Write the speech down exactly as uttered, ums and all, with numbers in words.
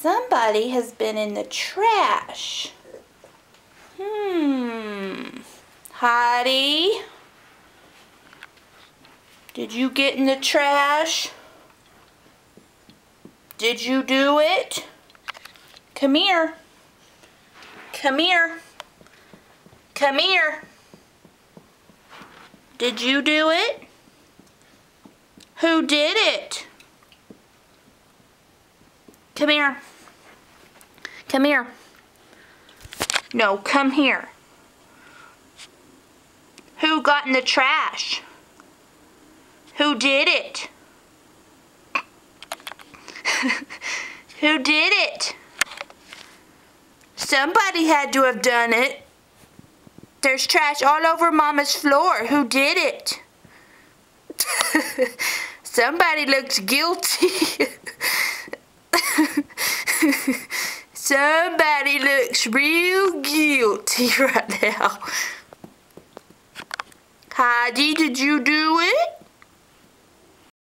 Somebody has been in the trash. Hmm. Hydie? Did you get in the trash? Did you do it? Come here. Come here. Come here. Did you do it? Who did it? Come here. Come here. No, come here. Who got in the trash? Who did it? Who did it? Somebody had to have done it. There's trash all over Mama's floor. Who did it? Somebody looks guilty. Somebody looks real guilty right now. Hydie, did you do it?